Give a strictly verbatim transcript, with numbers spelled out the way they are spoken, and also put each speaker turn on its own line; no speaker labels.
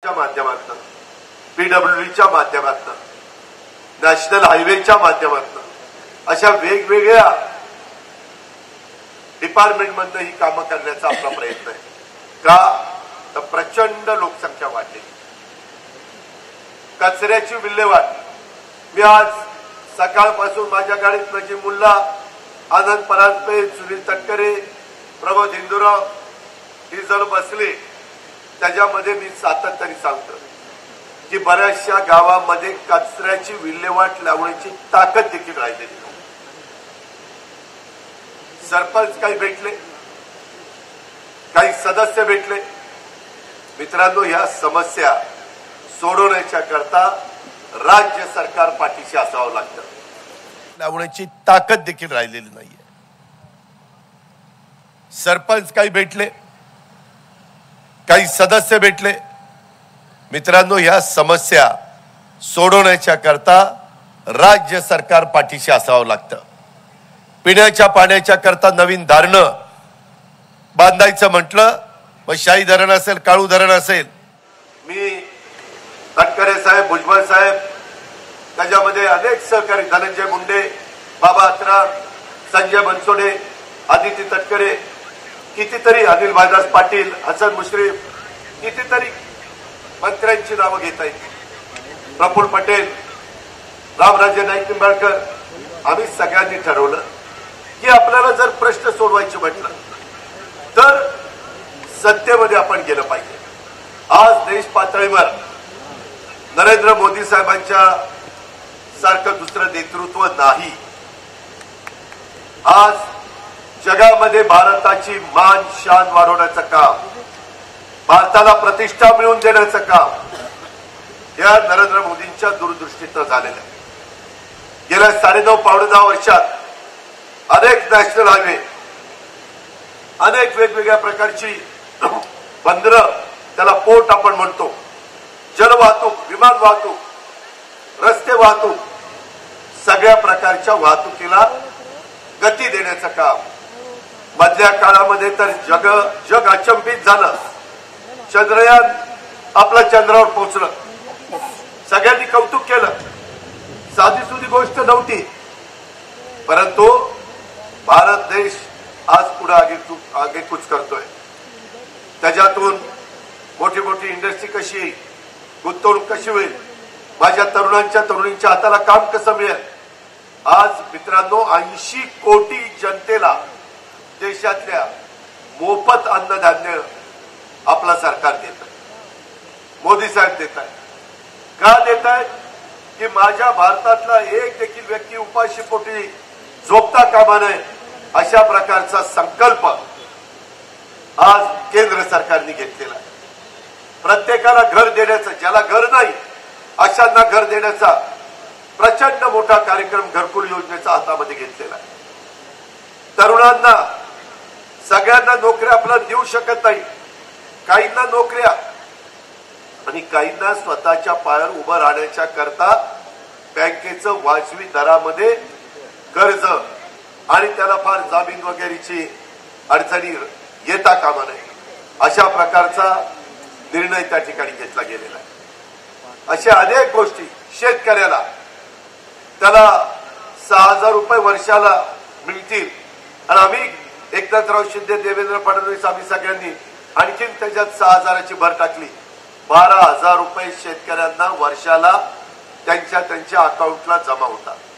माध्यमातून, पीडब्ल्यूडीच्या माध्यमातून, नॅशनल हायवेच्या माध्यमातून अशा वेगवेगळ्या डिपार्टमेंटमधून ही कामं करण्याचा आपला प्रयत्न आहे. का तर प्रचंड लोकसंख्या वाढली. कचऱ्याची विल्हेवाट. मी आज सकाळपासून माझ्या गाडीत नजीम मुल्ला, आनंद परांजपे, सुनील तटकरे, प्रमोद हिंदूराव ही जण बसले. त्याच्यामध्ये मी सातत्याने सांगतो की बऱ्याचशा गावामध्ये कचऱ्याची विल्हेवाट लावण्याची ताकद देखील राहिलेली नाही. सरपंच काही भेटले, काही सदस्य भेटले. मित्रांनो, या समस्या सोडवण्याच्या करता राज्य सरकार पाठीशी असावं लागतं. लावण्याची ताकद देखील राहिलेली नाहीये. सरपंच काही भेटले, काही सदस्य भेटले. मित्रांनो, या समस्या सोडवण्याच्या करता राज्य सरकार पाठीशी असावं लागतं. पिण्याच्या पाण्याच्या करता नवीन धरणं बांधायचं म्हटलं, मग शाही धरण असेल, काळू धरण असेल. मी तटकरे साहेब, भुजबळ साहेब, त्याच्यामध्ये अनेक सहकारी, धनंजय मुंडे, बाबा अत्रा, संजय बनसोडे, आदिती तटकरे, कितीतरी अनिल भाईदास पाटील, हसन मुश्रीफ, कितीतरी मंत्र्यांची नावं घेता येतील, प्रफुल्ल पटेल, रामराजे नाईक निंबाळकर. आम्ही सगळ्यांनी ठरवलं की आपल्याला जर प्रश्न सोडवायचे म्हटलं तर सत्तेमध्ये आपण गेलं पाहिजे. आज देश पातळीवर नरेंद्र मोदी साहेबांच्या सारखं दुसरं नेतृत्व नाही. आज जगामध्ये भारताची मान शान वाढवण्याचं काम, भारताला प्रतिष्ठा मिळवून देण्याचं काम या नरेंद्र मोदींच्या दूरदृष्टीनं झालेलं आहे. गेल्या साडेनऊ पावणे दहा वर्षात अनेक नॅशनल हायवे, अनेक वेगवेगळ्या प्रकारची बंदरं, त्याला पोर्ट आपण म्हणतो, जलवाहतूक, विमान वाहतूक, रस्ते वाहतूक, सगळ्या प्रकारच्या वाहतुकीला गती देण्याचं काम. मधल्या काळामध्ये तर जग जग अचंबित झालं. चंद्रयान आपला चंद्रावर पोहोचलं, सगळ्यांनी कौतुक केलं. साधी सुधी गोष्ट नव्हती, परंतु भारत देश आज पुढे आगे आगेकूच करतोय. त्याच्यातून मोठी मोठी इंडस्ट्री कशी येईल, गुंतवणूक कशी होईल, माझ्या तरुणांच्या तरुणींच्या हाताला काम कसं मिळेल. आज मित्रांनो, ऐंशी कोटी जनतेला देशातल्या मोफत अन्नधान्य आपलं सरकार देत आहे, मोदी साहेब देत आहे. का देत आहे की माझ्या भारतातला एक देखील व्यक्ती उपाशीपोटी झोपता कामा नये, अशा प्रकारचा संकल्प आज केंद्र सरकारने घेतलेला आहे. प्रत्येकाला घर देण्याचा, ज्याला घर नाही अशांना घर देण्याचा प्रचंड मोठा कार्यक्रम घरकुल योजनेचा हातामध्ये घेतलेला आहे. तरुणांना, सगळ्यांना नोकऱ्या आपल्याला देऊ शकत नाही. काहींना नोकऱ्या आणि काहींना स्वतःच्या पायावर उभं राहण्याच्या करता बँकेचं वाजवी दरामध्ये कर्ज आणि त्याला फार जामीन वगैरेची अडचणी येता कामा नये, अशा प्रकारचा निर्णय त्या ठिकाणी घेतला गेलेला आहे. अशा अनेक गोष्टी. शेतकऱ्याला त्याला सहा हजार रुपये वर्षाला मिळतील आणि आम्ही एकनाथराव शिंदे, देवेंद्र फडणवीस, आम्ही सगळ्यांनी आणखीन त्याच्यात सहा हजाराची भर टाकली. बारा हजार रुपये शेतकऱ्यांना वर्षाला त्यांच्या त्यांच्या अकाउंटला जमा होतात.